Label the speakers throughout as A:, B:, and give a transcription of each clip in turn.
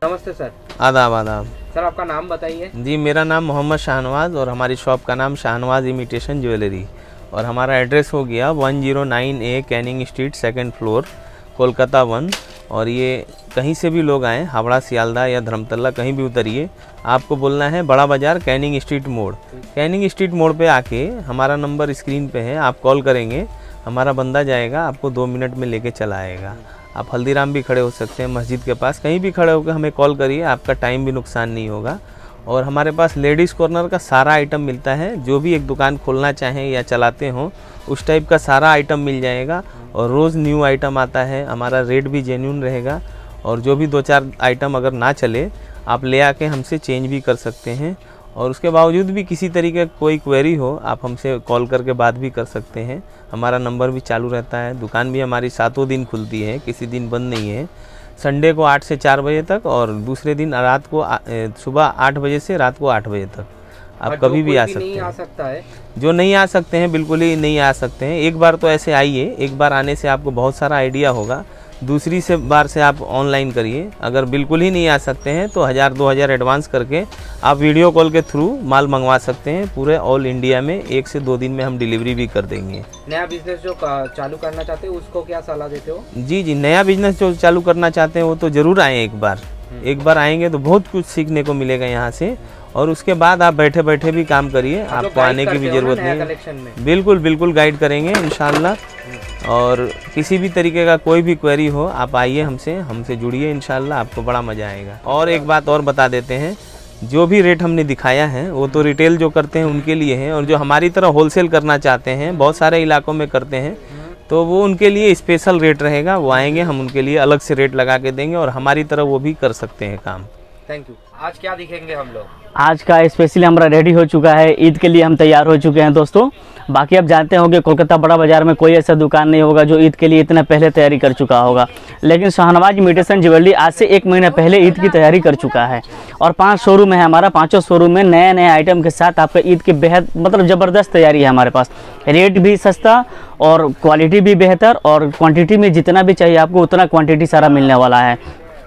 A: नमस्ते सर।
B: आदाब आदाब।
A: सर आपका नाम बताइए।
B: जी मेरा नाम मोहम्मद शाहनवाज और हमारी शॉप का नाम शाहनवाज इमिटेशन ज्वेलरी और हमारा एड्रेस हो गया 109A Canning street, 2nd floor, Kolkata 1। और ये कहीं से भी लोग आएँ, हावड़ा, सियालदह या धर्मतला, कहीं भी उतरिए, आपको बोलना है बड़ा बाज़ार कैनिंग स्ट्रीट मोड़। कैनिंग स्ट्रीट मोड़ पे आके हमारा नंबर स्क्रीन पे है, आप कॉल करेंगे, हमारा बंदा जाएगा, आपको 2 मिनट में लेके चला आएगा। आप हल्दीराम भी खड़े हो सकते हैं, मस्जिद के पास, कहीं भी खड़े होकर हमें कॉल करिए, आपका टाइम भी नुकसान नहीं होगा। और हमारे पास लेडीज़ कॉर्नर का सारा आइटम मिलता है, जो भी एक दुकान खोलना चाहें या चलाते हों उस टाइप का सारा आइटम मिल जाएगा। और रोज़ न्यू आइटम आता है, हमारा रेट भी जेन्युइन रहेगा। और जो भी 2-4 आइटम अगर ना चले, आप ले आके हमसे चेंज भी कर सकते हैं। और उसके बावजूद भी किसी तरीके का कोई क्वेरी हो, आप हमसे कॉल करके बात भी कर सकते हैं। हमारा नंबर भी चालू रहता है। दुकान भी हमारी 7 दिन खुलती है, किसी दिन बंद नहीं है। संडे को 8 से 4 बजे तक और दूसरे दिन रात को सुबह 8 बजे से रात को 8 बजे तक आप कभी भी आ सकते हैं।
A: आ सकता है
B: जो नहीं आ सकते हैं, बिल्कुल ही नहीं आ सकते हैं। एक बार तो ऐसे आइए, एक बार आने से आपको बहुत सारा आइडिया होगा। दूसरी बार से आप ऑनलाइन करिए। अगर बिल्कुल ही नहीं आ सकते हैं तो 1000-2000 एडवांस करके आप वीडियो कॉल के थ्रू माल मंगवा सकते हैं। पूरे ऑल इंडिया में 1 से 2 दिन में हम डिलीवरी भी कर देंगे।
A: नया बिजनेस जो चालू करना चाहते हो उसको क्या सलाह देते हो?
B: जी, नया बिजनेस जो चालू करना चाहते हैं वो तो ज़रूर आएँ एक बार। एक बार आएंगे तो बहुत कुछ सीखने को मिलेगा यहाँ से। और उसके बाद आप बैठे बैठे भी काम करिए, आपको आने की भी ज़रूरत नहीं। बिल्कुल गाइड करेंगे इंशाल्लाह। और किसी भी तरीके का कोई भी क्वेरी हो, आप आइए, हमसे जुड़िए, इंशाल्लाह आपको बड़ा मज़ा आएगा। और एक बात और बता देते हैं, जो भी रेट हमने दिखाया है वो तो रिटेल जो करते हैं उनके लिए है, और जो हमारी तरह होलसेल करना चाहते हैं, बहुत सारे इलाकों में करते हैं, तो वो उनके लिए स्पेशल रेट रहेगा। वो आएंगे, हम उनके लिए अलग से रेट लगा के देंगे और हमारी तरह वो भी कर सकते हैं काम।
A: Thank you. आज क्या दिखेंगे हम लोग?
C: आज का स्पेशली हमारा रेडी हो चुका है, ईद के लिए हम तैयार हो चुके हैं दोस्तों। बाकी आप जानते होंगे कोलकाता बड़ा बाज़ार में कोई ऐसा दुकान नहीं होगा जो ईद के लिए इतना पहले तैयारी कर चुका होगा। लेकिन शाहनवाज इमिटेशन ज्वेलरी आज से 1 महीना पहले ईद की तैयारी कर चुका है। और 5 शोरूम है हमारा, 5 शोरूम में नए आइटम के साथ आपका ईद की बेहद ज़बरदस्त तैयारी है हमारे पास। रेट भी सस्ता और क्वालिटी भी बेहतर, और क्वान्टिटी में जितना भी चाहिए आपको उतना क्वान्टिटी सारा मिलने वाला है।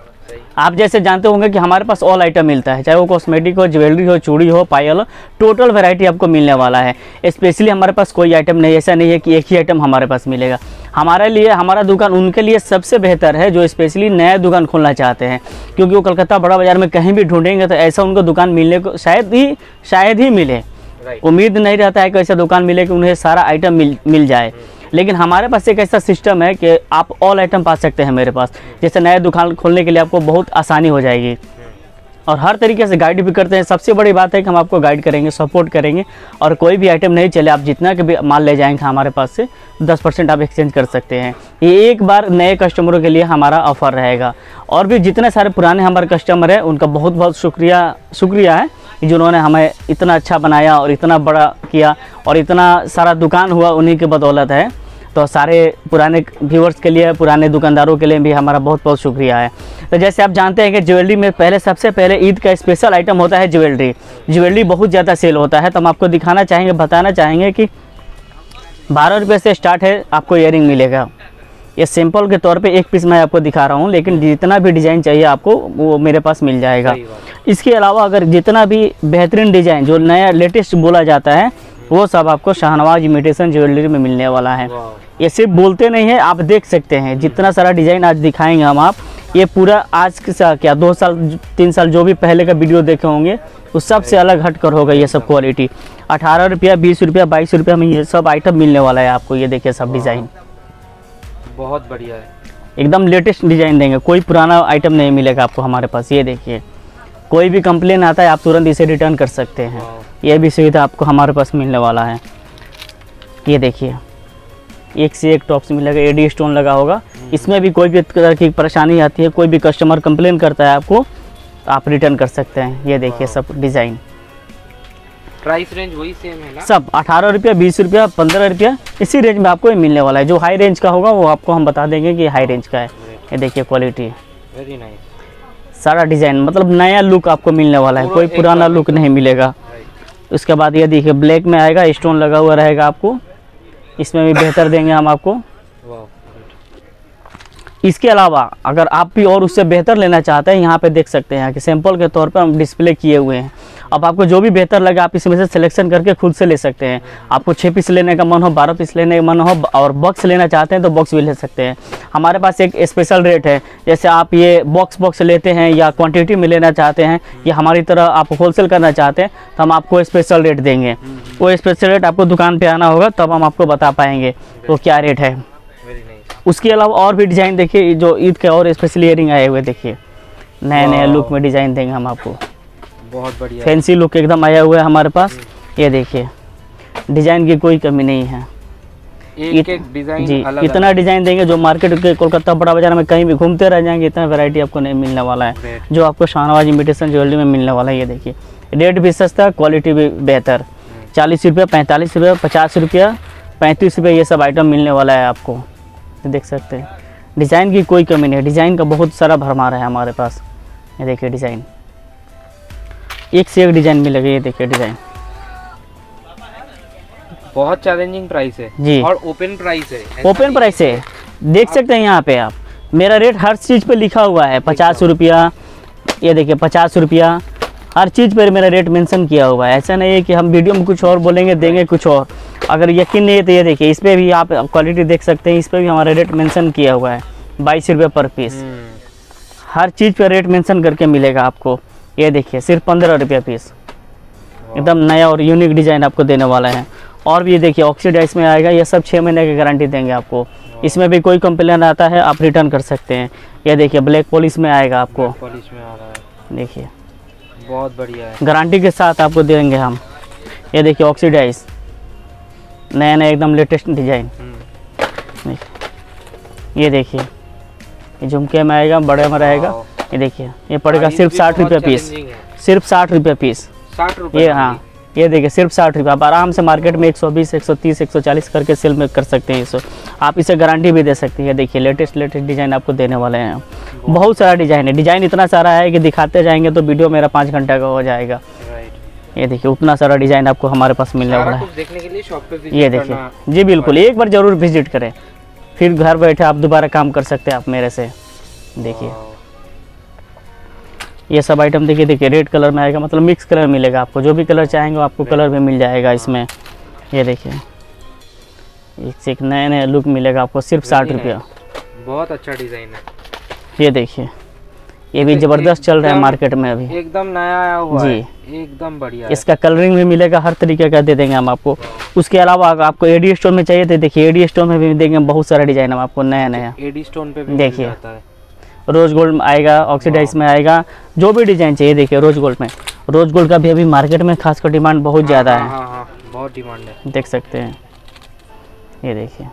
C: आप जैसे जानते होंगे कि हमारे पास ऑल आइटम मिलता है, चाहे वो कॉस्मेटिक हो, ज्वेलरी हो, चूड़ी हो, पायल हो, टोटल वैरायटी आपको मिलने वाला है। स्पेशली हमारे पास कोई आइटम नहीं, ऐसा नहीं है कि एक ही आइटम हमारे पास मिलेगा। हमारे लिए हमारा दुकान उनके लिए सबसे बेहतर है जो स्पेशली नया दुकान खोलना चाहते हैं, क्योंकि वो कलकत्ता बड़ा बाज़ार में कहीं भी ढूंढेंगे तो ऐसा उनको दुकान मिलने को शायद ही मिले। उम्मीद नहीं रहता है कि ऐसा दुकान मिले कि उन्हें सारा आइटम मिल जाए। लेकिन हमारे पास एक ऐसा सिस्टम है कि आप ऑल आइटम पा सकते हैं मेरे पास। जैसे नया दुकान खोलने के लिए आपको बहुत आसानी हो जाएगी, और हर तरीके से गाइड भी करते हैं। सबसे बड़ी बात है कि हम आपको गाइड करेंगे, सपोर्ट करेंगे, और कोई भी आइटम नहीं चले, आप जितना के भी माल ले जाएंगे हमारे पास से 10% आप एक्सचेंज कर सकते हैं। ये एक बार नए कस्टमरों के लिए हमारा ऑफ़र रहेगा। और भी जितने सारे पुराने हमारे कस्टमर हैं उनका बहुत बहुत शुक्रिया है जिन्होंने हमें इतना अच्छा बनाया और इतना बड़ा किया, और इतना सारा दुकान हुआ उन्हीं की बदौलत है। तो सारे पुराने व्यूअर्स के लिए, पुराने दुकानदारों के लिए भी हमारा बहुत बहुत शुक्रिया है। तो जैसे आप जानते हैं कि ज्वेलरी में सबसे पहले ईद का स्पेशल आइटम होता है ज्वेलरी बहुत ज़्यादा सेल होता है। तो हम आपको दिखाना चाहेंगे, बताना चाहेंगे कि 12 रुपये से स्टार्ट है आपको ईयरिंग मिलेगा। ये सिंपल के तौर पे एक पीस मैं आपको दिखा रहा हूँ, लेकिन जितना भी डिज़ाइन चाहिए आपको वो मेरे पास मिल जाएगा। इसके अलावा अगर जितना भी बेहतरीन डिज़ाइन जो नया लेटेस्ट बोला जाता है वो सब आपको शाहनवाज इमिटेशन ज्वेलरी में मिलने वाला है। ये सिर्फ बोलते नहीं है, आप देख सकते हैं जितना सारा डिज़ाइन आज दिखाएंगे हम आप। ये पूरा आज का क्या 2 साल 3 साल जो भी पहले का वीडियो देखे होंगे उस सब से अलग हट कर होगा ये सब क्वालिटी। 18 रुपया, 20 रुपया, 22 रुपया में ये सब आइटम मिलने वाला है आपको। ये देखिए सब डिज़ाइन
A: बहुत बढ़िया है,
C: एकदम लेटेस्ट डिज़ाइन देंगे, कोई पुराना आइटम नहीं मिलेगा आपको हमारे पास। ये देखिए, कोई भी कंप्लेन आता है आप तुरंत इसे रिटर्न कर सकते हैं। ये भी सुविधा आपको हमारे पास मिलने वाला है। ये देखिए, एक से एक टॉप्स मिलेगा, एडी स्टोन लगा होगा। इसमें भी कोई भी तरह की परेशानी आती है, कोई भी कस्टमर कंप्लेन करता है आपको, तो आप रिटर्न कर सकते हैं। ये देखिए सब डिज़ाइन,
A: प्राइस रेंज वही सेम है ना? सब
C: 18 रुपया, 20 रुपया, 15 रुपया, इसी रेंज में आपको मिलने वाला है। जो हाई रेंज का होगा वो आपको हम बता देंगे कि हाई रेंज का है। ये देखिए क्वालिटी,
A: वेरी नाइस,
C: सारा डिज़ाइन मतलब नया लुक आपको मिलने वाला है, कोई पुराना लुक नहीं मिलेगा। उसके बाद ये देखिए ब्लैक में आएगा, स्टोन लगा हुआ रहेगा आपको, इसमें भी बेहतर देंगे हम आपको। इसके अलावा अगर आप भी और उससे बेहतर लेना चाहते हैं, यहाँ पे देख सकते हैं कि सैंपल के तौर पर हम डिस्प्ले किए हुए हैं। अब आपको जो भी बेहतर लगे आप इसमें से सिलेक्शन करके खुद से ले सकते हैं। आपको 6 पीस लेने का मन हो, 12 पीस लेने का मन हो और बॉक्स लेना चाहते हैं तो बॉक्स भी ले सकते हैं। हमारे पास एक स्पेशल रेट है, जैसे आप ये बॉक्स लेते हैं या क्वांटिटी में लेना चाहते हैं या हमारी तरह आप होलसेल करना चाहते हैं तो हम आपको स्पेशल रेट देंगे। वो स्पेशल रेट आपको दुकान पर आना होगा तब हम आपको बता पाएंगे वो क्या रेट है। उसके अलावा और भी डिज़ाइन देखिए, जो ईद के और स्पेशल इयरिंग आए हुए देखिए, नए नए लुक में डिज़ाइन देंगे हम आपको।
A: बहुत बढ़िया,
C: फैंसी लुक एकदम आया हुआ है हमारे पास। ये देखिए डिज़ाइन की कोई कमी नहीं है,
A: एक डिज़ाइन
C: जी
A: अलग
C: इतना डिज़ाइन देंगे जो मार्केट के कोलकाता बड़ा बाजार में कहीं भी घूमते रह जाएंगे, इतना वैरायटी आपको नहीं मिलने वाला है जो आपको शाहनवाज इमिटेशन ज्वेलरी में मिलने वाला है। ये देखिए रेट भी सस्ता, क्वालिटी भी बेहतर। 40 रुपये, 45 रुपये, 50 रुपया, 35 रुपये ये सब आइटम मिलने वाला है आपको। देख सकते हैं डिज़ाइन की कोई कमी नहीं है, डिज़ाइन का बहुत सारा भरमार है हमारे पास। ये देखिए डिज़ाइन एक से एक डिज़ाइन मिलेगा। ये देखिए डिज़ाइन
A: बहुत चैलेंजिंग प्राइस है
C: जी,
A: और ओपन प्राइस है,
C: ओपन प्राइस है। देख सकते हैं यहाँ पे आप, मेरा रेट हर चीज़ पे लिखा हुआ है 50 रुपया। ये देखिए 50 रुपया, हर चीज़ पर मेरा रेट मेंशन किया हुआ है। ऐसा नहीं है कि हम वीडियो में कुछ और बोलेंगे देंगे कुछ और। अगर यकीन नहीं है तो ये देखिए इस पर भी आप क्वालिटी देख सकते हैं, इस पर भी हमारा रेट मेंशन किया हुआ है 22 रुपये पर पीस। हर चीज़ पर रेट मेंशन करके मिलेगा आपको। ये देखिए सिर्फ 15 रुपये पीस, एकदम नया और यूनिक डिज़ाइन आपको देने वाला है। और भी ये देखिए ऑक्सीडाइज में आएगा, ये सब 6 महीने की गारंटी देंगे आपको। इसमें भी कोई कंप्लेन आता है आप रिटर्न कर सकते हैं। ये देखिए ब्लैक पॉलिश में आएगा आपको,
A: पॉलिश में आ रहा है,
C: देखिए
A: बहुत बढ़िया है,
C: गारंटी के साथ आपको देंगे हम। ये देखिए ऑक्सीडाइज नया नया एकदम लेटेस्ट डिज़ाइन। ये देखिए ये झुमके में आएगा, बड़े में रहेगा। ये देखिए ये पड़ेगा सिर्फ 60 रुपये पीस, सिर्फ 60 रुपये पीस।
A: 60 रुपये,
C: ये हाँ ये देखिए सिर्फ 60 रुपये। आप आराम से मार्केट में 120, 130, 140 करके सेल में कर सकते हैं। इसको आप इसे गारंटी भी दे सकते हैं। देखिए लेटेस्ट डिज़ाइन आपको देने वाले हैं। बहुत सारा डिज़ाइन है, डिज़ाइन इतना सारा है कि दिखाते जाएंगे तो वीडियो मेरा 5 घंटे का हो जाएगा। ये देखिए उतना सारा डिज़ाइन आपको हमारे पास मिलने वाला है।
A: देखने के लिए शॉप पे
C: ये देखिए जी बिल्कुल, एक बार ज़रूर विजिट करें, फिर घर बैठे आप दोबारा काम कर सकते हैं आप मेरे से। देखिए ये सब आइटम देखिए रेड कलर में आएगा, मतलब मिक्स कलर मिलेगा आपको। जो भी कलर चाहेंगे आपको कलर भी मिल जाएगा इसमें। ये देखिए एक से एक नए नए लुक मिलेगा आपको, सिर्फ 60 रुपया।
A: बहुत अच्छा डिज़ाइन है।
C: ये देखिए ये भी ज़बरदस्त चल रहा है मार्केट में अभी,
A: एकदम नया आया हुआ
C: जी,
A: है, एकदम बढ़िया।
C: इसका कलरिंग भी मिलेगा, हर तरीके का दे देंगे हम आपको। उसके अलावा अगर आपको एडी स्टोन में चाहिए तो देखिए एडी स्टोन में भी देंगे बहुत सारा डिज़ाइन हम आपको नया नया।
A: एडी स्टोन पे भी
C: देखिए
A: मिल जाता है,
C: रोज़ गोल्ड में आएगा, ऑक्सीडाइज में आएगा, जो भी डिज़ाइन चाहिए। देखिए रोज़ गोल्ड में, रोज़ गोल्ड का भी अभी मार्केट में खासकर डिमांड बहुत ज़्यादा है।
A: हाँ, बहुत डिमांड है,
C: देख सकते हैं। ये देखिए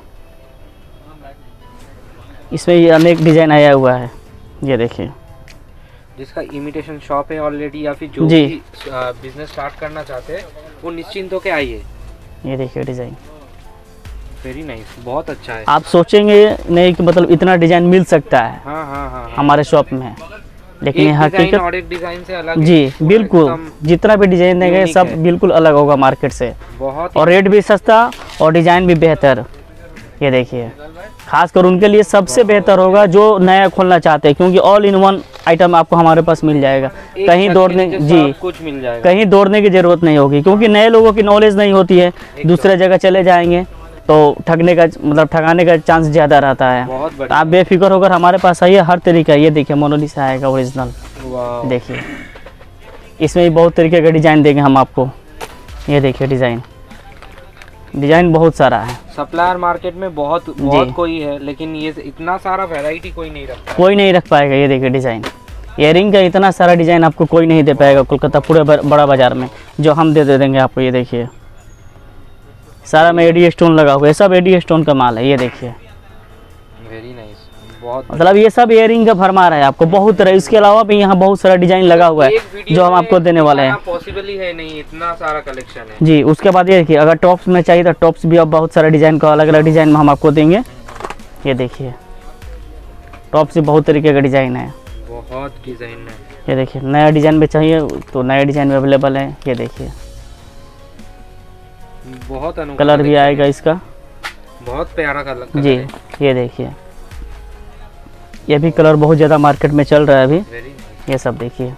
C: इसमें ये अनेक डिज़ाइन आया हुआ है। ये देखिए
A: जिसका इमिटेशन शॉप है ऑलरेडी या फिर जो
C: जी
A: भी बिजनेस स्टार्ट करना चाहते हैं वो निश्चिंत होकर आइए।
C: ये देखिए डिज़ाइन
A: वेरी नाइस, बहुत अच्छा है।
C: आप सोचेंगे नहीं कि मतलब इतना डिज़ाइन मिल सकता है
A: हाँ,
C: हमारे शॉप में, लेकिन
A: एक
C: ये हकीकत
A: और एक डिजाइन से अलग
C: जी
A: है,
C: बिल्कुल, जितना भी डिज़ाइन देंगे
A: यूनिक
C: सब
A: है।
C: बिल्कुल अलग होगा मार्केट से,
A: बहुत
C: और रेट भी सस्ता और डिज़ाइन भी बेहतर। ये देखिए खासकर उनके लिए सबसे बेहतर होगा जो नया खोलना चाहते हैं, क्योंकि ऑल इन वन आइटम आपको हमारे पास मिल जाएगा। कहीं दौड़ने जी
A: कुछ मिल जाएगा,
C: कहीं दौड़ने की ज़रूरत नहीं होगी, क्योंकि नए लोगों की नॉलेज नहीं होती है, दूसरे जगह चले जाएंगे तो ठगने का मतलब ठगाने का चांस ज़्यादा रहता है।
A: बहुत
C: तो
A: बढ़िया।
C: आप बेफिक्र होकर हमारे पास आइए, हर तरीका। ये देखिए मोनालिसा आएगा ओरिजिनल,
A: वाह,
C: देखिए इसमें भी बहुत तरीके का डिज़ाइन देंगे हम आपको। ये देखिए डिज़ाइन बहुत सारा है।
A: सप्लायर मार्केट में बहुत कोई है, लेकिन ये इतना सारा वैरायटी कोई नहीं रखता,
C: कोई नहीं रख पाएगा। ये देखिए डिज़ाइन, इयरिंग का इतना सारा डिज़ाइन आपको कोई नहीं दे पाएगा कोलकाता पूरे बड़ा बाजार में, जो हम दे देंगे आपको। ये देखिए सारा में एडी स्टोन लगा हुआ है, सब एडी स्टोन का माल है। ये देखिए
A: वेरी नाइस, बहुत
C: मतलब ये सब इयरिंग का भरमार है आपको बहुत तरह। इसके अलावा भी यहाँ बहुत सारा डिज़ाइन लगा हुआ है जो हम आपको देने वाले हैं।
A: पॉसिबल ही है नहीं, इतना सारा कलेक्शन है
C: जी। उसके बाद ये देखिए अगर टॉप्स में चाहिए तो टॉप्स भी अब बहुत सारा डिज़ाइन का अलग अलग डिज़ाइन में हम आपको देंगे। ये देखिए टॉप्स भी बहुत तरीके का डिज़ाइन है,
A: बहुत डिज़ाइन है।
C: ये देखिए नया डिज़ाइन में चाहिए तो नए डिज़ाइन में अवेलेबल है। ये देखिए
A: बहुत अनोखा
C: कलर भी आएगा इसका,
A: बहुत प्यारा कलर
C: जी। ये देखिए ये भी कलर बहुत ज़्यादा मार्केट में चल रहा है अभी। ये सब देखिए,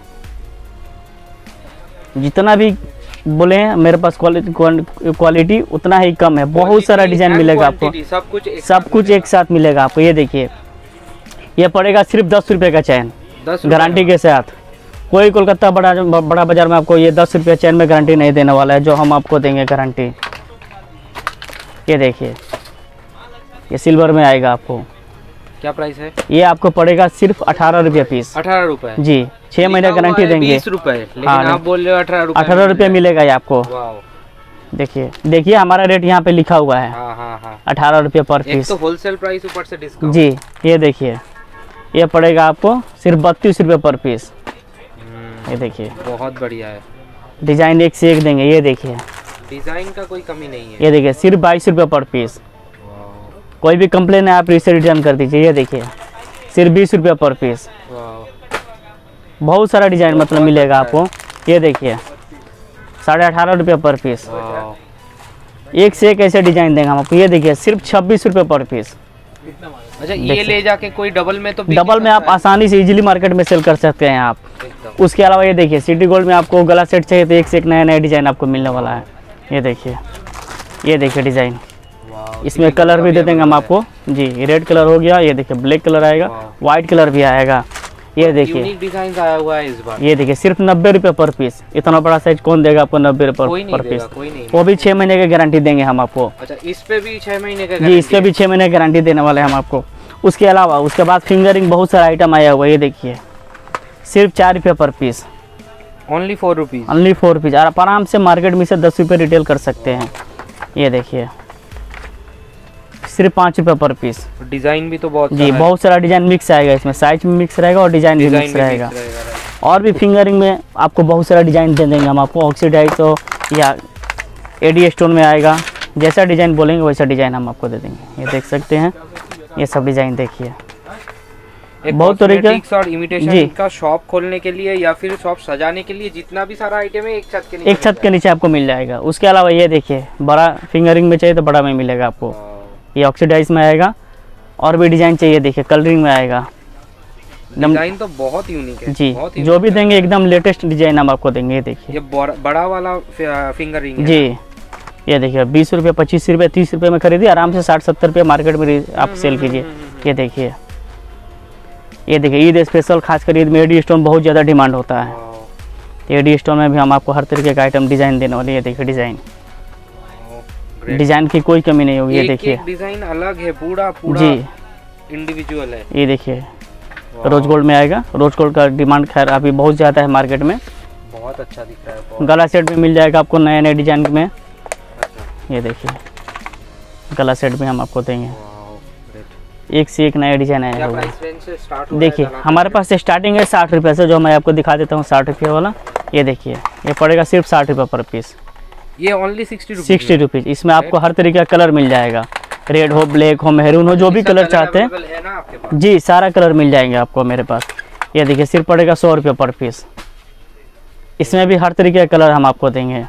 C: जितना भी बोले हैं मेरे पास क्वालिटी उतना ही कम है। बहुत सारा डिजाइन मिलेगा आपको, सब कुछ एक साथ मिलेगा आपको। ये देखिए, ये पड़ेगा सिर्फ 10 रुपये का चैन, गारंटी के साथ। कोई कोलकाता बड़ा बाजार में आपको ये 10 रुपये चैन में गारंटी नहीं देने वाला है, जो हम आपको देंगे गारंटी। ये देखिए, ये सिल्वर में आएगा आपको।
A: क्या प्राइस है? ये
C: आपको पड़ेगा सिर्फ 18 रुपये पीस।
A: 18 रुपये
C: जी, 6 महीने गारंटी देंगे।
A: 20 रुपये, लेकिन आप बोल रहे हो 18 रुपये।
C: 18 रुपये मिलेगा ये आपको। देखिए हमारा रेट यहाँ पे लिखा हुआ है। 18 रुपये पर पीस।
A: तो होलसेल प्राइस, ऊपर से डिस्काउंट।
C: जी, ये देखिए, ये पड़ेगा आपको सिर्फ 32 रुपये पर पीस। ये देखिए,
A: बहुत बढ़िया है,
C: डिजाइन एक से एक देंगे। ये देखिए,
A: डिजाइन का कोई कमी नहीं है।
C: ये देखिए, सिर्फ 22 रुपये पर पीस। कोई भी कंप्लेन है आप इसे रिटर्न कर दीजिए। ये देखिए, सिर्फ 20 रुपये पर पीस। बहुत सारा डिजाइन मतलब मिलेगा आपको। ये देखिए, 18.5 रुपये पर पीस। एक से एक ऐसे डिजाइन देंगे हम आपको। ये देखिए, सिर्फ 26 रुपये पर पीस।
A: अच्छा, ये ले जाके कोई डबल में तो
C: डबल में आप आसानी से इजीली मार्केट में सेल कर सकते हैं आप। उसके अलावा ये देखिए, सिटी गोल्ड में आपको गला सेट चाहिए तो एक से एक नया नया डिजाइन आपको मिलने वाला है। ये देखिए डिजाइन, इसमें कलर भी दे देंगे हम आपको। जी, रेड कलर हो गया, ये देखिए ब्लैक कलर आएगा, व्हाइट कलर भी आएगा। ये देखिए,
A: यूनिक डिजाइन आया हुआ है इस बार।
C: ये देखिए, सिर्फ 90 रुपये पर पीस। इतना बड़ा साइज कौन देगा आपको 90 रुपये पर पीस? वो भी 6 महीने की गारंटी देंगे हम आपको।
A: अच्छा, इस पे भी 6 महीने का?
C: जी, इस पे भी 6 महीने की गारंटी देने वाले हैं हम आपको। उसके अलावा उसके बाद फिंगरिंग बहुत सारा आइटम आया हुआ है। ये देखिए, सिर्फ 4 रुपये पर पीस।
A: Only 4 rupees.
C: Only 4 rupees. आप आराम से मार्केट में से 10 रुपये रिटेल कर सकते हैं। ये देखिए, सिर्फ 5 रुपये पर पीस।
A: डिजाइन भी तो बहुत
C: जी, बहुत सारा डिजाइन मिक्स आएगा इसमें। साइज में मिक्स रहेगा और डिजाइन भी मिक्स रहेगा। और भी फिंगरिंग में आपको बहुत सारा डिजाइन दे देंगे हम आपको। ऑक्सीडाइज तो या एडी स्टोन में आएगा, जैसा डिजाइन बोलेंगे वैसा डिजाइन हम आपको दे देंगे। ये देख सकते हैं, ये सब डिजाइन देखिए, बहुत तरीके
A: और इमिटेशन का शॉप खोलने के लिए या फिर शॉप सजाने के लिए जितना भी सारा आइटम है एक छत के नीचे
C: आपको मिल जाएगा। उसके अलावा ये देखिए, बड़ा फिंगरिंग में चाहिए तो बड़ा में मिलेगा आपको। ये ऑक्सीडाइज में आएगा। और भी डिजाइन चाहिए, देखिए कलरिंग में आएगा।
A: डिजाइन तो बहुत यूनिक है
C: जी, जो भी देंगे एकदम लेटेस्ट डिजाइन हम आपको देंगे। ये देखिए,
A: ये बड़ा वाला फिंगरिंग है
C: जी। ये देखिए, 20 रुपये, 25 रुपये, 30 रुपये में खरीदिए, आराम से 60-70 रुपये मार्केट में आप सेल कीजिए। ये देखिए, ईद स्पेशल खासकर ईद में एडी स्टोन बहुत ज़्यादा डिमांड होता है। एडी स्टोन में भी हम आपको हर तरीके का आइटम डिज़ाइन देने वाले। ये देखिए, डिज़ाइन की कोई कमी नहीं होगी। ये देखिए,
A: डिज़ाइन अलग है, पूरा
C: जी
A: इंडिविजुअल है।
C: ये देखिए, रोज गोल्ड में आएगा। रोज गोल्ड का डिमांड खैर अभी बहुत ज़्यादा है मार्केट में।
A: बहुत अच्छा दिख रहा है।
C: गला सेट में मिल जाएगा आपको नए नए डिजाइन में। ये देखिए, गला सेट में हम आपको देंगे, एक से एक नया डिजाइन आया है। देखिए, हमारे पास स्टार्टिंग है 60 रुपये से, जो मैं आपको दिखा देता हूँ 60 रुपये वाला। ये देखिए, ये पड़ेगा सिर्फ 60 रुपये पर पीस।
A: ये ओनली 60
C: रुपीज़। इसमें आपको हर तरीके का कलर मिल जाएगा, रेड हो, ब्लैक हो, मेहरून हो, जो भी कलर चाहते हैं जी, सारा कलर मिल जाएंगे आपको मेरे पास। ये देखिए, सिर्फ पड़ेगा 100 रुपये पर पीस। इसमें भी हर तरीके का कलर हम आपको देंगे।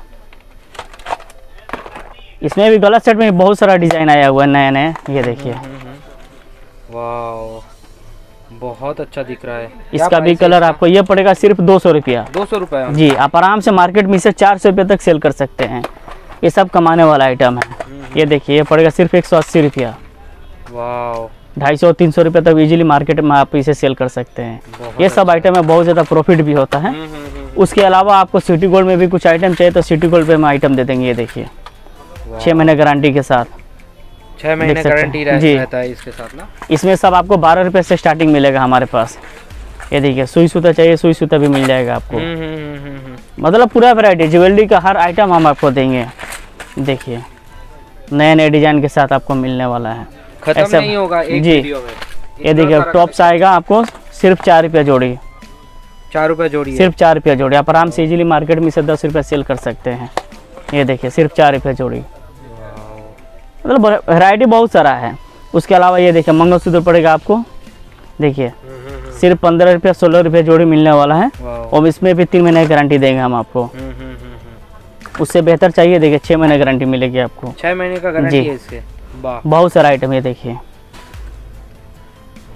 C: इसमें भी गला सेट में बहुत सारा डिजाइन आया हुआ है नया नया। ये देखिए,
A: वाह, बहुत अच्छा दिख रहा है।
C: इसका भी कलर आपको ये पड़ेगा सिर्फ 200 रुपया।
A: 200 रुपये
C: जी, आप आराम से मार्केट में इसे 400 रुपये तक सेल कर सकते हैं। ये सब कमाने वाला आइटम है। ये देखिए, ये पड़ेगा सिर्फ 180 रुपया।
A: वाह,
C: 250-300 रुपये तक इजीली मार्केट में आप इसे सेल कर सकते हैं। ये सब आइटम में बहुत ज़्यादा प्रॉफिट भी होता है। उसके अलावा आपको सिटी गोल्ड में भी कुछ आइटम चाहिए तो सिटी गोल्ड पे हम आइटम दे देंगे। ये देखिए, 6 महीने गारंटी के साथ।
A: 6 महीने गारंटी रहता है इसके साथ ना।
C: इसमें सब आपको 12 रुपये से स्टार्टिंग मिलेगा हमारे पास। ये देखिए, सुई सूता चाहिए, सुई सूता भी मिल जाएगा आपको। मतलब पूरा वैरायटी ज्वेलरी का हर आइटम हम आपको देंगे। देखिए, नए नए डिजाइन के साथ आपको मिलने वाला है।
A: खत्म नहीं होगा एक वीडियो में।
C: ये देखिए, टॉप्स आएगा आपको सिर्फ 4 रुपये जोड़ी।
A: 4 रुपये जोड़ी,
C: सिर्फ 4 रुपये जोड़ी। आप आराम से इजीली मार्केट में से 10 रुपये सेल कर सकते हैं। ये देखिए, सिर्फ 4 रुपये जोड़ी। मतलब वैरायटी बहुत सारा है। उसके अलावा ये देखिए, मंगलसूत्र पड़ेगा आपको। देखिए, सिर्फ 15 रुपये 16 रुपये जोड़ी मिलने वाला है। और इसमें भी 3 महीने की गारंटी देंगे हम आपको। उससे बेहतर चाहिए, देखिए 6 महीने गारंटी मिलेगी आपको।
A: 6 महीने का गारंटी है इसके।
C: बहुत सारा आइटम। ये देखिए,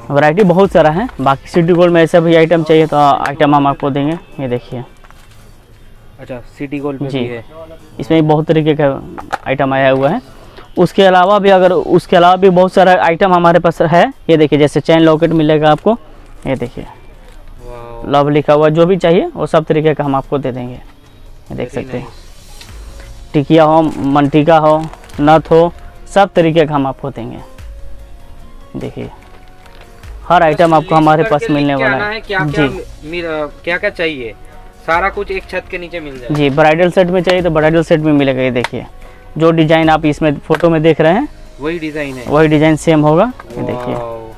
C: वैरायटी बहुत सारा है। बाकी सिटी गोल्ड में ऐसा भी आइटम चाहिए तो आइटम हम आपको देंगे। ये देखिए,
A: अच्छा सिटी गोल्ड में
C: जी
A: भी है।
C: इसमें बहुत तरीके का आइटम आया हुआ है। उसके अलावा भी बहुत सारा आइटम हमारे पास है। ये देखिए, जैसे चैन लॉकेट मिलेगा आपको। ये देखिए,
A: वाओ,
C: लव लिखा हुआ, जो भी चाहिए वो सब तरीके का हम आपको दे देंगे। ये देख
A: very
C: सकते हैं,
A: nice।
C: टिकिया हो, मनटीका हो, नथ हो, सब तरीके का हम आपको देंगे। देखिए, हर आइटम आपको हमारे पास मिलने वाला है।
A: क्या क्या चाहिए, सारा कुछ एक छत के नीचे मिल जाए
C: जी। ब्राइडल सेट में चाहिए तो ब्राइडल सेट में मिलेगा। ये देखिए, जो डिजाइन आप इसमें फोटो में देख रहे हैं
A: वही डिजाइन है,
C: वही डिजाइन सेम होगा। ये देखिए,
A: वाओ,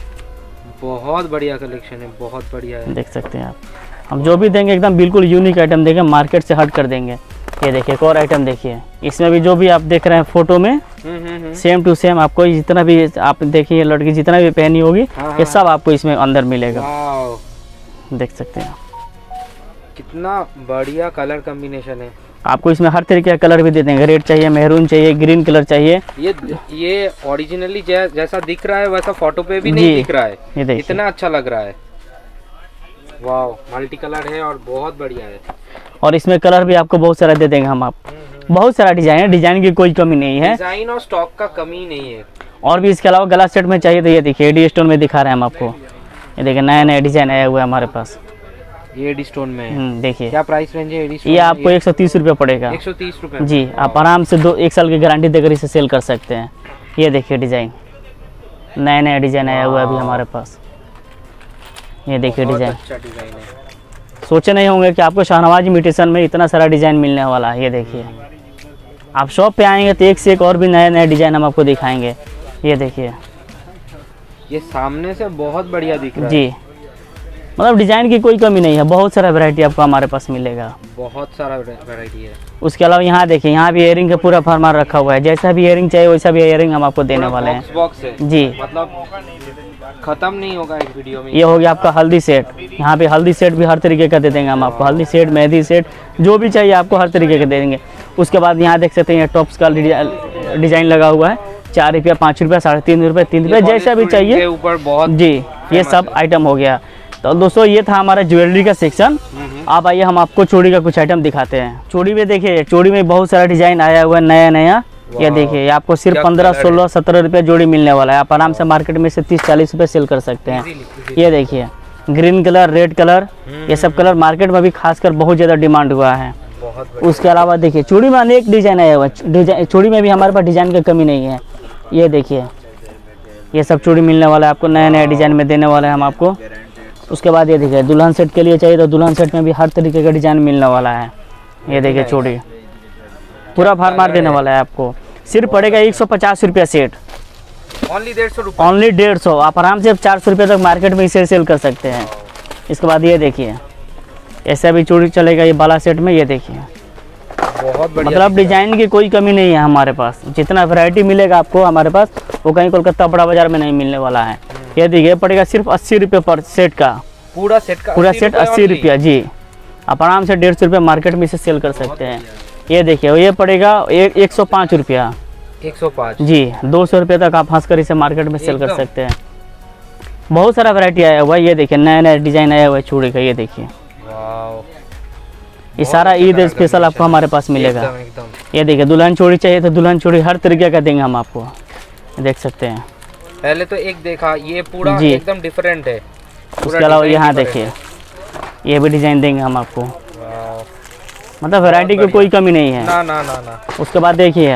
A: बहुत बढ़िया कलेक्शन है, बहुत बढ़िया है।
C: देख सकते हैं आप। हम जो भी देंगे एकदम बिल्कुल यूनिक आइटम देंगे, मार्केट से हट कर देंगे। ये देखिए, एक और आइटम देखिए, इसमें भी जो भी आप देख रहे हैं फोटो में सेम टू सेम आपको जितना भी आप देखिए लड़की जितना भी पहनी होगी ये सब आपको इसमें अंदर मिलेगा।
A: वाओ,
C: देख सकते हैं,
A: कितना बढ़िया कलर कॉम्बिनेशन है।
C: आपको इसमें हर तरीके का कलर भी दे देंगे। रेड चाहिए, मेहरून चाहिए, ग्रीन कलर चाहिए।
A: ये ओरिजिनली जैसा दिख रहा है वैसा फोटो पे भी
C: जी,
A: नहीं दिख रहा है।
C: ये देखिए,
A: इतना अच्छा लग रहा है। वाओ, मल्टी कलर है और बहुत बढ़िया है।
C: और इसमें कलर भी आपको बहुत सारा दे देंगे हम। आप बहुत सारा डिजाइन है, डिजाइन की कोई कमी नहीं है,
A: डिजाइन और स्टॉक का कमी नहीं है।
C: और भी इसके अलावा गला सेट में चाहिए तो ये देखिए, एडी स्टोन में दिखा रहे हैं हम आपको। ये देखिए, नया नया डिजाइन आया हुआ है हमारे पास।
A: ये एडी स्टोन में है।
C: देखिए,
A: क्या प्राइस रेंज है एडी स्टोन?
C: ये आपको 130 रुपये पड़ेगा।
A: 130 रुपए
C: जी। आप आराम से 1 साल की गारंटी देकर इसे सेल कर सकते हैं। ये देखिए, डिजाइन नया नया डिजाइन आया हुआ है अभी हमारे पास। ये देखिए डिजाइन,
A: अच्छा डिजाइन है।
C: सोचे नहीं होंगे कि आपको शाहनवाज इमिटेशन में इतना सारा डिजाइन मिलने वाला है। ये देखिए, आप शॉप पे आएंगे तो एक से एक और भी नए नए डिजाइन हम आपको दिखाएंगे। ये देखिए,
A: ये सामने से बहुत बढ़िया दिख रहा है।
C: जी, मतलब डिजाइन की कोई कमी नहीं है, बहुत सारा वैरायटी आपको हमारे पास मिलेगा।
A: बहुत सारा वैरायटी है।
C: उसके अलावा यहाँ देखिए, यहाँ भी इयरिंग का पूरा फरमान रखा हुआ है। जैसा भी इयरिंग चाहिए वैसा भी इयरिंग हम आपको देने वाले हैं।
A: बॉक्स है
C: जी।
A: मतलब खत्म नहीं होगा एक वीडियो में।
C: ये हो गया आपका हल्दी सेट। यहाँ पे हल्दी सेट भी हर तरीके का दे देंगे हम आपको। हल्दी सेट, मेहंदी सेट, जो भी चाहिए आपको हर तरीके का दे देंगे। उसके बाद यहाँ देख सकते हैं, टॉप्स का डिजाइन लगा हुआ है। 4 रुपया, 5 रुपया, 3.5 रुपये, 3 रुपये, जैसा भी चाहिए
A: ऊपर बहुत
C: जी। ये सब आइटम हो गया। तो दोस्तों, ये था हमारा ज्वेलरी का सेक्शन। आप आइए, हम आपको चूड़ी का कुछ आइटम दिखाते हैं। चूड़ी में देखिए, चूड़ी में बहुत सारा डिजाइन आया हुआ है नया नया। ये देखिए, आपको सिर्फ 15, 16, 17 रुपये जोड़ी मिलने वाला है। आप आराम से मार्केट में से 30-40 रुपये सेल कर सकते हैं। ये देखिए, ग्रीन कलर, रेड कलर, ये सब कलर मार्केट में भी खासकर बहुत ज़्यादा डिमांड हुआ है। उसके अलावा देखिए, चूड़ी में अनेक डिजाइन आया हुआ है। चूड़ी में भी हमारे पास डिजाइन की कमी नहीं है। ये देखिए, ये सब चूड़ी मिलने वाला है आपको, नए नए डिजाइन में देने वाले हैं हम आपको। उसके बाद ये देखिए, दुल्हन सेट के लिए चाहिए तो दुल्हन सेट में भी हर तरीके का डिजाइन मिलने वाला है। ये देखिए, चूड़ी पूरा फार्मार देने वाला है आपको। सिर्फ पड़ेगा 150 रुपया सेट,
A: ओनली 150 रुपये।
C: ओनली 150। आप आराम से 400 रुपये तक मार्केट में इसे सेल कर सकते हैं। इसके बाद ये देखिए, ऐसा भी चूड़ी चलेगा ये बाला सेट में। ये देखिए,
A: बहुत बढ़िया,
C: मतलब डिजाइन की कोई कमी नहीं है हमारे पास। जितना वैरायटी मिलेगा आपको हमारे पास, वो कहीं कोलकाता बड़ा बाजार में नहीं मिलने वाला है। ये देखिए, पड़ेगा सिर्फ 80 रुपये पर सेट का।
A: पूरा सेट का
C: पूरा सेट 80 रुपया जी। आप आराम से 150 रुपये मार्केट में इसे सेल कर सकते हैं। ये देखिए, ये पड़ेगा 105 रुपया
A: 105
C: जी। 200 रुपये तक आप हंस कर इसे मार्केट में सेल कर सकते हैं। बहुत सारा वैरायटी आया हुआ है। ये देखिए, नया नया डिजाइन आया हुआ है चूड़ी का। ये देखिए,
A: वाओ,
C: ये सारा ईद स्पेशल आपको हमारे पास मिलेगा।
A: एकदम।
C: ये देखिए, दुल्हन चूड़ी चाहिए तो दुल्हन चूड़ी हर तरीके का देंगे हम आपको। देख सकते हैं,
A: पहले तो एक देखा, ये पूरा
C: जी।
A: एकदम डिफरेंट है।
C: उसके अलावा यहाँ देखिए, ये भी डिजाइन देंगे हम आपको।
A: वाओ,
C: मतलब वैरायटी की कोई कमी नहीं है।
A: ना ना ना ना।
C: उसके बाद देखिए,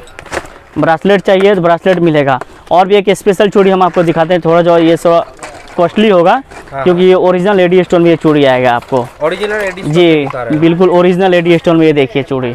C: ब्रासलेट चाहिए तो ब्रासलेट मिलेगा। और भी एक स्पेशल चूड़ी हम आपको दिखाते हैं, थोड़ा जो ये कॉस्टली होगा।
A: हाँ।
C: क्योंकि ये ओरिजिनल एडी स्टोन में ये चूड़ी आएगा आपको।
A: ओरिजिनल एडी स्टोन
C: जी,
A: बता रहे हैं।
C: बिल्कुल ओरिजिनल एडी स्टोन में ये देखिए चूड़ी।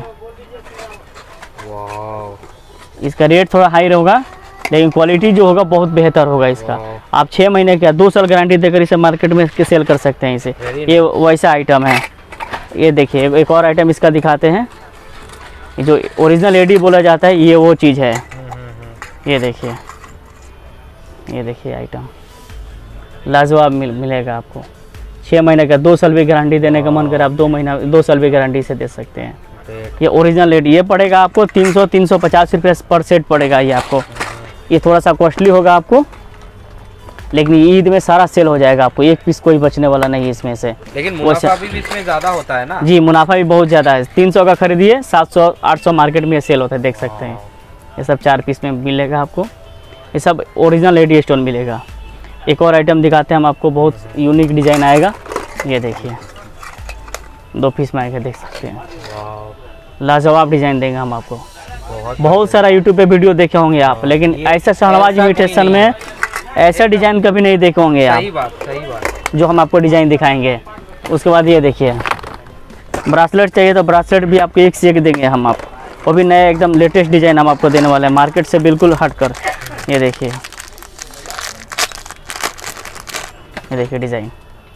A: वाओ,
C: इसका रेट थोड़ा हाई होगा, लेकिन क्वालिटी जो होगा बहुत बेहतर होगा इसका। आप 6 महीने का 2 साल गारंटी देकर इसे मार्केट में सेल कर सकते हैं इसे। ये वैसा आइटम है। ये देखिए, एक और आइटम इसका दिखाते हैं। ये जो ओरिजिनल एडी बोला जाता है, ये वो चीज़ है। ये देखिए, ये देखिए आइटम लाजवाब मिलेगा आपको। 6 महीने का 2 साल भी गारंटी देने का मन करे आप 2 साल भी गारंटी से दे सकते हैं। ये ओरिजिनल रेट ये पड़ेगा आपको 300-350 रुपये पर सेट पड़ेगा ये आपको। ये थोड़ा सा कॉस्टली होगा आपको। लेकिन ईद में सारा सेल हो जाएगा आपको, एक पीस कोई बचने वाला नहीं है इसमें से।
A: लेकिन मुनाफा भी इसमें ज़्यादा होता है ना?
C: जी मुनाफा भी बहुत ज़्यादा है। 300 का खरीदिए 700-800 मार्केट में सेल होता है, देख सकते हैं। ये सब 4 पीस में मिलेगा आपको, ये सब ओरिजिनल लेडी स्टोन मिलेगा। एक और आइटम दिखाते हैं हम आपको, बहुत यूनिक डिज़ाइन आएगा। ये देखिए 2 पीस में आएगा, देख सकते हैं। लाजवाब डिज़ाइन देंगे हम आपको। बहुत सारा यूट्यूब पे वीडियो देखे होंगे आप, लेकिन ऐसा शाहनवाज इमिटेशन में ऐसा डिज़ाइन कभी नहीं देखे होंगे आप।
A: सही बात।
C: जो हम आपको डिज़ाइन दिखाएंगे। उसके बाद ये देखिए ब्रासलेट चाहिए तो ब्रासलेट भी आपको एक से एक देंगे हम आपको, वो भी नया एकदम लेटेस्ट डिज़ाइन हम आपको देने वाले हैं, मार्केट से बिल्कुल हटकर। ये देखिए डिज़ाइन,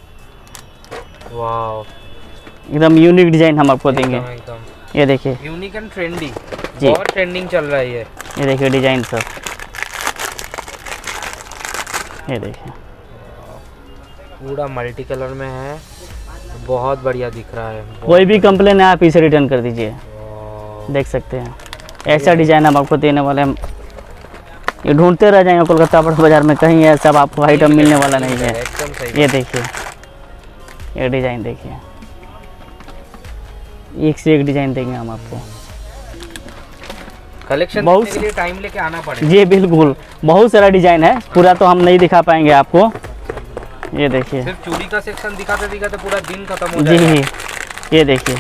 A: वाह,
C: एकदम यूनिक डिज़ाइन हम आपको देंगे। ये देखिए
A: यूनिक एंड ट्रेंडी,
C: जी।
A: बहुत ट्रेंडिंग चल रहा है ये
C: देखिए डिज़ाइन सर। ये देखिए
A: पूरा मल्टी कलर में है, बहुत बढ़िया दिख रहा है।
C: कोई भी कंप्लेन है आप इसे रिटर्न कर दीजिए, देख सकते हैं। ऐसा डिज़ाइन हम आपको देने वाले हैं, ये ढूंढते रह जाएंगे कोलकाता बड़ा बाजार में, कहीं ऐसा आपको आइटम मिलने वाला नहीं है।
A: एकदम सही।
C: ये देखिए ये डिज़ाइन देखिए, एक से एक डिज़ाइन देंगे हम आपको।
A: कलेक्शन
C: बहुत
A: देखने के लिए टाइम लेके आना पड़ेगा।
C: जी बिल्कुल, बहुत सारा डिज़ाइन है, पूरा तो हम नहीं दिखा पाएंगे आपको। ये देखिए
A: सिर्फ चूड़ी का सेक्शन दिखाते दिखाते पूरा दिन खत्म हो
C: जी,
A: जाएगा।
C: ये देखिए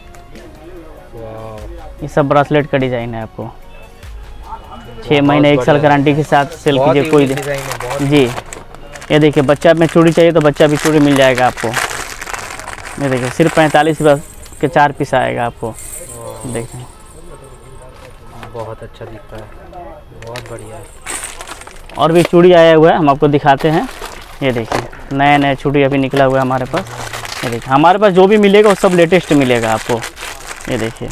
A: वाह,
C: ये सब ब्रासलेट का डिज़ाइन है आपको। 6 महीने 1 साल गारंटी के साथ सेल
A: बहुत
C: कीजिए, कोई
A: यूनिक डिजाइन है, बहुत।
C: जी। ये देखिए बच्चा में चूड़ी चाहिए तो बच्चा भी चूड़ी मिल जाएगा आपको। ये देखिए सिर्फ 45 रुपये के 4 पीस आएगा आपको। देखिए
A: बहुत अच्छा दिख रहा है, बहुत बढ़िया है।
C: और भी चूड़ी आया हुआ है, हम आपको दिखाते हैं। ये देखिए नया चूड़ी अभी निकला हुआ है हमारे पास। ये देखिए हमारे पास जो भी मिलेगा वो सब लेटेस्ट मिलेगा आपको। ये देखिए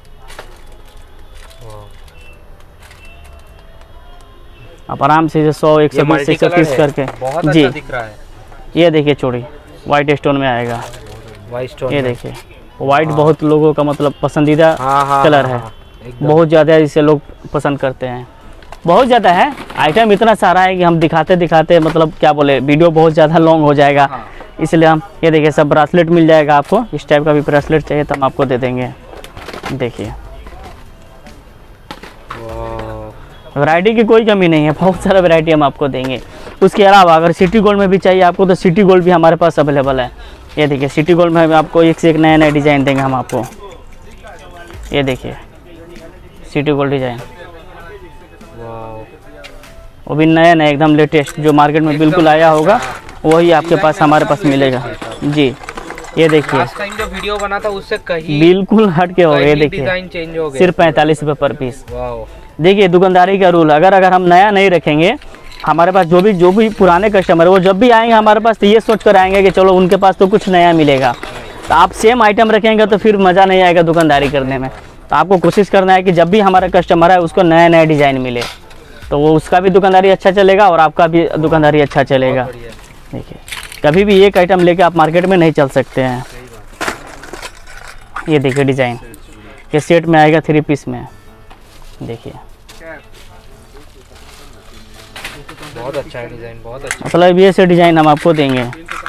C: आप आराम से 100-120 130 करके
A: बहुत
C: जी।
A: अच्छा दिख रहा है।
C: ये देखिए चूड़ी वाइट स्टोन में आएगा।
A: वाइट स्टोन,
C: ये देखिए वाइट बहुत लोगों का मतलब पसंदीदा कलर है,
A: एकदम।
C: बहुत ज़्यादा इसे लोग पसंद करते हैं। बहुत ज़्यादा है, आइटम इतना सारा है कि हम दिखाते दिखाते मतलब क्या बोले, वीडियो बहुत ज़्यादा लॉन्ग हो जाएगा। इसलिए हम ये देखिए सब ब्रासलेट मिल जाएगा आपको। इस टाइप का भी ब्रासलेट चाहिए तो हम आपको दे देंगे। देखिए वैरायटी की कोई कमी नहीं है, बहुत सारा वैरायटी हम आपको देंगे। उसके अलावा अगर सिटी गोल्ड में भी चाहिए आपको तो सिटी गोल्ड भी हमारे पास अवेलेबल है। ये देखिए सिटी गोल्ड में आपको एक से एक नया नया डिज़ाइन देंगे हम आपको। ये देखिए सिटी गोल्ड डिज़ाइन, वो भी नया नया एकदम लेटेस्ट, जो मार्केट में बिल्कुल आया होगा वही आपके पास हमारे पास मिलेगा जी। ये देखिए
A: लास्ट टाइम जो वीडियो बना था उससे कहीं
C: बिल्कुल हट के हो गए। देखिए
A: डिजाइन चेंज हो गया,
C: सिर्फ 45 रुपये पर पीस।
A: वाह,
C: देखिए दुकानदारी का रूल, अगर हम नया नहीं रखेंगे, हमारे पास जो भी पुराने कस्टमर वो जब भी आएंगे हमारे पास तो ये सोच कर आएंगे कि चलो उनके पास तो कुछ नया मिलेगा। तो आप सेम आइटम रखेंगे तो फिर मज़ा नहीं आएगा दुकानदारी करने में। तो आपको कोशिश करना है कि जब भी हमारा कस्टमर है उसको नया नया डिज़ाइन मिले, तो वो उसका भी दुकानदारी अच्छा चलेगा और आपका भी दुकानदारी अच्छा चलेगा। देखिए कभी भी एक आइटम लेके आप मार्केट में नहीं चल सकते हैं। ये देखिए डिज़ाइन, ये सेट में आएगा 3 पीस में। देखिए
A: बहुत अच्छा है डिजाइन, बहुत अच्छा।
C: मतलब ये से डिज़ाइन हम आपको देंगे।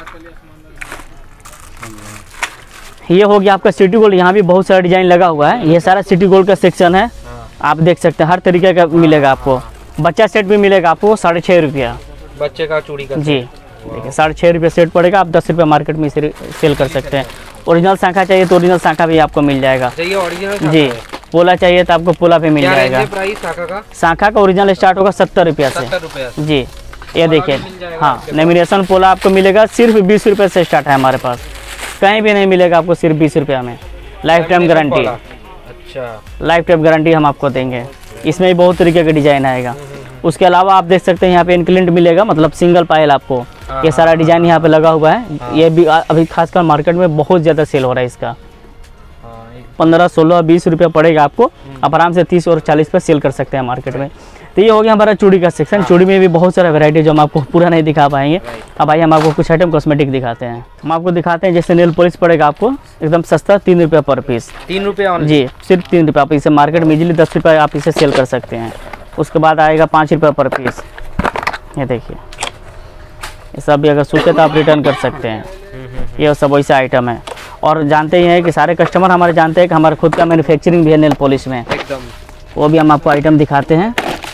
C: ये हो गया आपका सिटी गोल्ड, यहाँ भी बहुत सारा डिज़ाइन लगा हुआ है। ये सारा सिटी गोल्ड का सेक्शन है, आप देख सकते हैं हर तरीके का मिलेगा आपको। बच्चा सेट भी मिलेगा आपको 6.5 रुपया
A: बच्चे का चूड़ी का
C: जी। देखिए 6.5 रुपये सेट पड़ेगा, आप 10 रुपये मार्केट में इसे सेल कर सकते हैं। ओरिजिनल शाखा चाहिए तो ओरिजिनल शाखा भी आपको मिल जाएगा
A: चाहिए, ओरिजिनल
C: जी। पोला चाहिए तो आपको पोला भी मिल
A: क्या
C: जाएगा।
A: रेंज है प्राइस शाखा का?
C: शाखा का ओरिजिनल स्टार्ट होगा 70 रुपया से
A: 70 रुपये।
C: जी। ये देखिए
A: भी मिल जाएगा
C: हाँ,
A: आपके
C: लेमिनेशन पोला आपको मिलेगा सिर्फ 20 रुपये से स्टार्ट है हमारे पास, कहीं भी नहीं मिलेगा आपको, सिर्फ 20 रुपया में। लाइफ टाइम गारंटी,
A: अच्छा,
C: लाइफ टाइम गारंटी हम आपको देंगे। इसमें भी बहुत तरीके का डिज़ाइन आएगा। उसके अलावा आप देख सकते हैं यहाँ पे इनक्लिंट मिलेगा, मतलब सिंगल पायल आपको। ये सारा डिज़ाइन यहाँ पे लगा हुआ है। ये भी अभी खासकर मार्केट में बहुत ज़्यादा सेल हो रहा है इसका। 15, 16, 20 रुपये पड़ेगा आपको, आप आराम से 30 और 40 पे सेल कर सकते हैं मार्केट में। तो ये हो गया हमारा चूड़ी का सेक्शन। चूड़ी में भी बहुत सारा वैरायटी जो हम आपको पूरा नहीं दिखा पाएंगे। अब आइए हम आपको कुछ आइटम कॉस्मेटिक दिखाते हैं। हम आपको दिखाते हैं जैसे नेल पॉलिश पड़ेगा आपको एकदम सस्ता 3 रुपये पर पीस।
A: 3 रुपये
C: जी, सिर्फ 3 रुपये। आप इसे मार्केट में इजीली 10 रुपये आप इसे सेल कर सकते हैं। उसके बाद आएगा 5 रुपये पर पीस। ये देखिए ये सब भी अगर सूखे तो आप रिटर्न कर सकते हैं। ये सब वैसा आइटम है। और जानते ही हैं कि सारे कस्टमर हमारे जानते हैं कि हमारा खुद का मैन्युफैक्चरिंग भी है नेल पॉलिश में
A: एकदम।
C: वो भी हम आपको आइटम दिखाते हैं।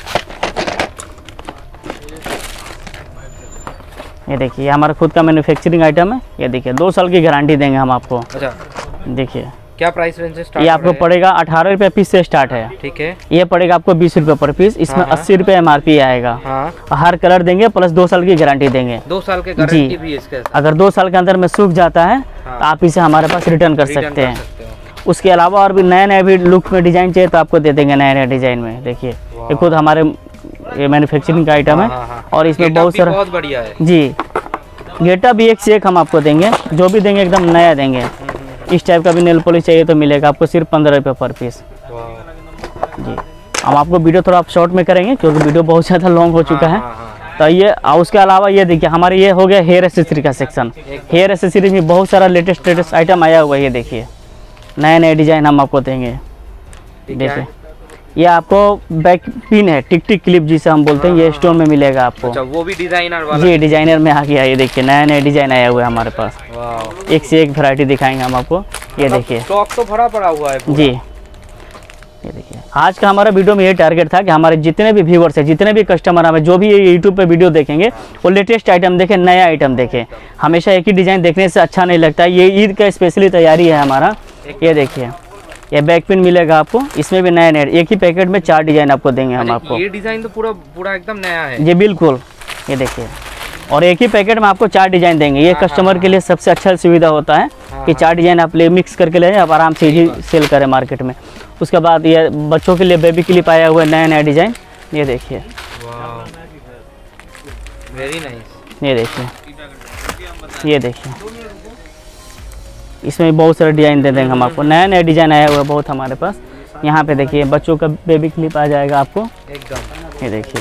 C: ये देखिए हमारा खुद का मैन्युफैक्चरिंग आइटम है। ये देखिए 2 साल की गारंटी देंगे हम आपको।
A: अच्छा,
C: देखिए
A: क्या प्राइस रेंज से स्टार्ट?
C: ये आपको पड़ेगा 18 रुपये पीस से स्टार्ट है।
A: ठीक है।
C: ये पड़ेगा आपको 20 रुपये पर पीस। इसमें 80 रुपये MRP आएगा।
A: हाँ।
C: हर कलर देंगे प्लस 2 साल की गारंटी देंगे।
A: 2 साल के गारंटी भी है इसके साथ।
C: अगर 2 साल के अंदर में सूख जाता है
A: हाँ।
C: तो आप इसे हमारे पास रिटर्न कर सकते हैं।
A: हो।
C: उसके अलावा और भी नए नए भी लुक में डिजाइन चाहिए तो आपको दे देंगे नए नए डिजाइन में। देखिए ये खुद हमारे ये मैन्युफैक्चरिंग का आइटम है। और इसमें बहुत सारा
A: बहुत बढ़िया है
C: जी। गेटा भी एक से एक हम आपको देंगे, जो भी देंगे एकदम नया देंगे। इस टाइप का भी नेल पॉलिश चाहिए तो मिलेगा आपको सिर्फ 15 रुपये पर पीस जी। हम आपको वीडियो थोड़ा आप शॉर्ट में करेंगे क्योंकि वीडियो बहुत ज़्यादा लॉन्ग हो चुका है। तो ये उसके अलावा ये देखिए हमारे ये हो गया हेयर एक्सेसरी का सेक्शन। हेयर एक्सेसरी में बहुत सारा लेटेस्ट आइटम आया हुआ है। ये देखिए नए नए डिजाइन हम आपको देंगे। देखिए ये आपको बैक पिन है, टिक टिक क्लिप जिसे हम बोलते हैं, ये स्टोन में मिलेगा आपको।
A: अच्छा, वो भी डिजाइनर वाला? जी,
C: डिजाइनर में आ गया। ये देखिए नए नए डिजाइन आया हुआ है हमारे पास। एक से एक वैरायटी दिखाएंगे हम आपको। ये देखिए
A: स्टॉक तो भरा पड़ा हुआ है
C: जी। ये देखिए आज का हमारा वीडियो में ये टारगेट था कि हमारे जितने भी व्यूवर्स हैं, जितने भी कस्टमर हमें जो भी यूट्यूब पे वीडियो देखेंगे वो लेटेस्ट आइटम देखें, नया आइटम देखें। हमेशा एक ही डिज़ाइन देखने से अच्छा नहीं लगता। ये ईद का स्पेशली तैयारी है हमारा। ये देखिए ये बैक पिन मिलेगा आपको। इसमें भी नए नए एक ही पैकेट में 4 डिजाइन आपको देंगे हम आपको।
A: ये डिजाइन तो पूरा एकदम नया है
C: जी बिल्कुल। ये देखिए और एक ही पैकेट में आपको 4 डिजाइन देंगे। ये कस्टमर के लिए सबसे अच्छा सुविधा होता है कि 4 डिजाइन आप ले मिक्स करके ले जाए, आप आराम से इजी सेल करें मार्केट में। उसके बाद ये बच्चों के लिए बेबी क्लिप आया हुआ है, नया नया डिजाइन। ये देखिए
A: वेरी नाइस।
C: ये देखिए ये देखिए इसमें भी बहुत सारे डिजाइन दे देंगे हम आपको। नया नया डिजाइन आया हुआ है बहुत हमारे पास। यहाँ पे देखिए बच्चों का बेबी क्लिप आ जाएगा आपको
A: एकदम।
C: ये देखिए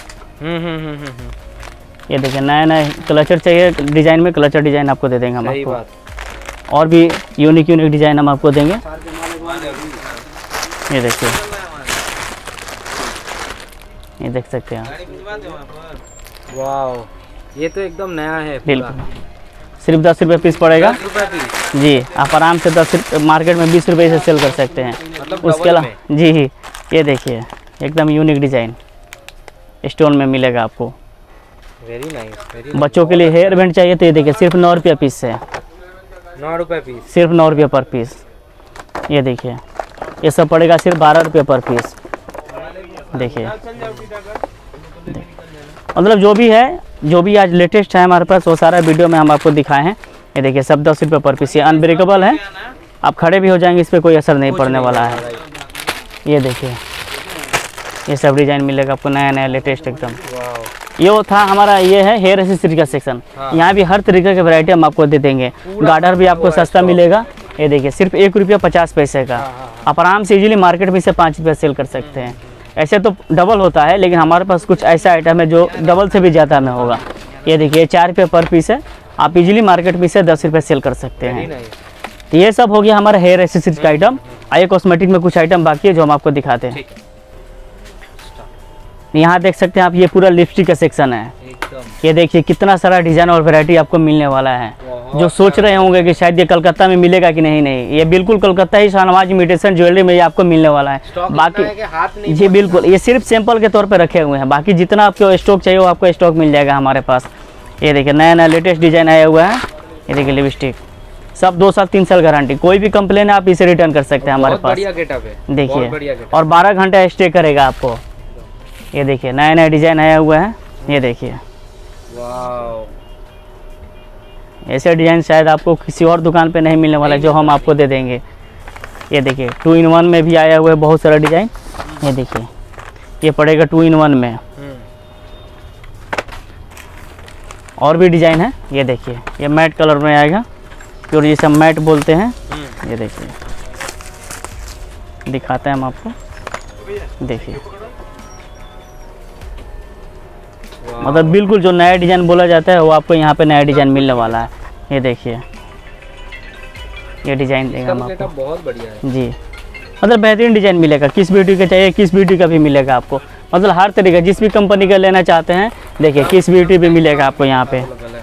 C: ये देखिए नया नया क्लचर चाहिए डिजाइन में, क्लचर डिजाइन आपको दे देंगे हम आपको। और भी यूनिक डिजाइन हम आपको देंगे। ये देखिए ये देख सकते हैं आप।
A: वाओ ये तो एकदम नया है
C: बिल्कुल। सिर्फ 10 रुपये पीस पड़ेगा।
A: 10 रुपये पीस
C: जी। आप आराम से 10 रुपये मार्केट में 20 रुपये से सेल कर सकते हैं।
A: मतलब
C: उसके अलावा जी ये देखिए एकदम यूनिक डिजाइन स्टोन में मिलेगा आपको।
A: Very nice.
C: बच्चों के लिए हेयर बैंड चाहिए तो ये देखिए सिर्फ 9 रुपये पीस है।
A: 9 रुपये पीस,
C: सिर्फ 9 रुपये पर पीस। ये देखिए ये सब पड़ेगा सिर्फ 12 रुपये पर पीस। देखिए मतलब जो भी आज लेटेस्ट है हमारे पास वो सारा वीडियो में हम आपको दिखाए हैं। ये देखिए सब 10 रुपये पर पीस। ये अनब्रेकेबल है, आप खड़े भी हो जाएंगे, इस पर कोई असर नहीं पड़ने वाला है। ये देखिए ये सब डिजाइन मिलेगा आपको नया नया लेटेस्ट एकदम। ये वो था हमारा, ये है हेयर एक्सेसरी का सेक्शन। यहाँ भी हर तरीके की वैरायटी हम आपको दे देंगे। गार्डर भी आपको सस्ता मिलेगा। ये देखिए सिर्फ 1 रुपया 50 पैसे का। आप आराम से इजीली मार्केट में इसे 5 रुपये सेल कर सकते हैं। ऐसे तो डबल होता है लेकिन हमारे पास कुछ ऐसा आइटम है जो डबल से भी ज़्यादा में होगा। ये देखिए 4 रुपये पर पीस है। आप इजीली मार्केट में इसे 10 रुपये सेल कर सकते हैं। तो ये सब हो गया हमारा हेयर एक्सेसरीज का आइटम। आइए कॉस्मेटिक में कुछ आइटम बाकी है जो हम आपको दिखाते हैं। यहाँ देख सकते हैं आप, ये पूरा लिपस्टिक का सेक्शन है। ये देखिए कितना सारा डिजाइन और वैरायटी आपको मिलने वाला है। जो सोच रहे होंगे कि शायद ये कलकत्ता में मिलेगा कि नहीं, ये बिल्कुल कलकत्ता ही शाहनवाज इमिटेशन ज्वेलरी में ये आपको मिलने वाला है। बाकी जी बिल्कुल ये सिर्फ सैंपल के तौर पे रखे हुए हैं। बाकी जितना आपको स्टॉक चाहिए वो आपको स्टॉक मिल जाएगा हमारे पास। ये देखिए नया नया लेटेस्ट डिजाइन आया हुआ है। ये देखिए लिपस्टिक सब 2 साल 3 साल गारंटी। कोई भी कंप्लेन है आप इसे रिटर्न कर सकते हैं हमारे पास। देखिए और 12 घंटा स्टे करेगा आपको। ये देखिए नया नया डिजाइन आया हुआ है। ये देखिए ऐसे डिजाइन शायद आपको किसी और दुकान पे नहीं मिलने वाला है जो हम आपको दे देंगे। ये देखिए 2 in 1 में भी आया हुआ है बहुत सारा डिजाइन। ये देखिए ये पड़ेगा 2 in 1 में। और भी डिजाइन है। ये देखिए ये मैट कलर में आएगा, प्योर जिसे हम मैट बोलते हैं। ये देखिए दिखाते हैं हम आपको। देखिए मतलब बिल्कुल जो नया डिजाइन बोला जाता है वो आपको यहाँ पे नया डिजाइन मिलने वाला है। ये देखिए ये डिजाइन देगा हम आपको।
A: बहुत बढ़िया है
C: जी। मतलब बेहतरीन डिजाइन मिलेगा। किस ब्यूटी का चाहिए किस ब्यूटी का भी मिलेगा आपको। मतलब हर तरीके जिस भी कंपनी का लेना चाहते हैं देखिए किस ब्यूटी भी मिलेगा आपको यहाँ पे।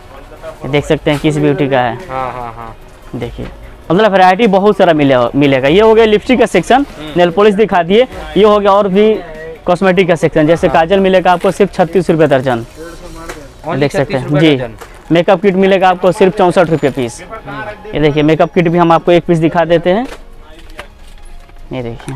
C: ये देख सकते हैं किस ब्यूटी का है।
A: हाँ हाँ हाँ।
C: देखिए मतलब वैरायटी बहुत सारा मिलेगा। ये हो गया लिपस्टिक का सेक्शन, नेल पॉलिश दिखा दिए। ये हो गया और भी कॉस्मेटिक का सेक्शन, जैसे काजल मिलेगा आपको सिर्फ 36 रुपये दर्जन, देख सकते हैं जी। मेकअप किट मिलेगा आपको सिर्फ 64 रुपये पीस। ये देखिए मेकअप किट भी हम आपको एक पीस दिखा देते हैं। ये देखिए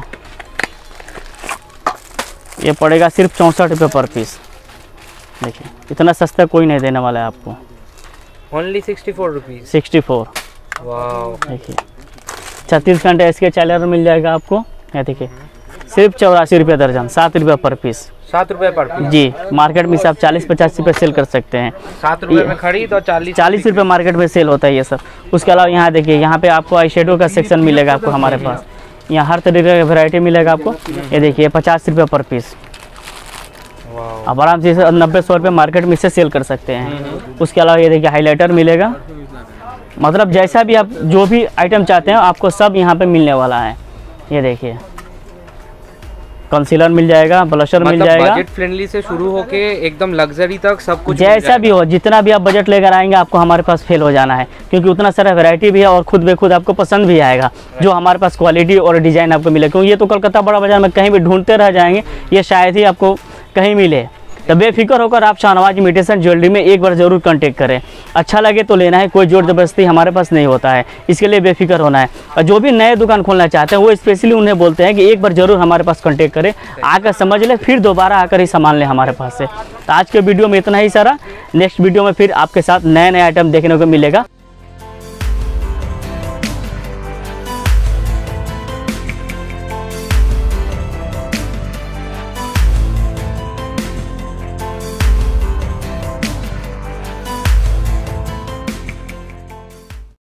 C: ये पड़ेगा सिर्फ 64 रुपये पर पीस। देखिए इतना सस्ता कोई नहीं देने वाला है आपको।
A: Only 64 rupees.
C: 64।
A: वाओ।
C: देखिए 36 घंटे इसके चार्जर मिल जाएगा आपको। ये देखिए सिर्फ 84 रुपये दर्जन, 7 रुपये पर पीस।
A: 7 रुपये पर पीस
C: जी। मार्केट में से आप 40-50 रुपये सेल कर सकते हैं।
A: 7 रुपये में खरीद और 40
C: रुपये मार्केट में सेल होता है ये सब। उसके अलावा यहाँ देखिए यहाँ पे आपको आई शेडो का सेक्शन मिलेगा आपको हमारे पास। यहाँ हर तरीके का वैरायटी मिलेगा आपको। ये देखिए 50 रुपये पर पीस। आप आराम से 90-100 रुपये मार्केट में से सेल कर सकते हैं। उसके अलावा ये देखिए हाइलाइटर मिलेगा। मतलब जैसा भी आप जो भी आइटम चाहते हैं आपको सब यहाँ पे मिलने वाला है। ये देखिए कंसीलर मिल जाएगा, ब्लशर मिल जाएगा।
A: बजट फ्रेंडली से शुरू होके एकदम लग्जरी तक सब कुछ
C: जैसा भी हो, जितना भी आप बजट लेकर आएंगे आपको हमारे पास फेल हो जाना है, क्योंकि उतना सारा वैरायटी भी है और खुद बेखुद आपको पसंद भी आएगा जो हमारे पास क्वालिटी और डिज़ाइन आपको मिले। क्योंकि ये तो कोलकाता बड़ा बाजार में कहीं भी ढूंढते रह जाएंगे, ये शायद ही आपको कहीं मिले। तो बेफिक्र होकर आप शाहनवाज इमिटेशन ज्वेलरी में एक बार ज़रूर कांटेक्ट करें। अच्छा लगे तो लेना है, कोई जोर ज़बरदस्ती हमारे पास नहीं होता है, इसके लिए बेफिक्र होना है। और जो भी नए दुकान खोलना चाहते हैं वो स्पेशली उन्हें बोलते हैं कि एक बार ज़रूर हमारे पास कांटेक्ट करें, आकर समझ लें, फिर दोबारा आकर ही सामान लें हमारे पास से। तो आज के वीडियो में इतना ही सारा। नेक्स्ट वीडियो में फिर आपके साथ नए नए आइटम देखने को मिलेगा।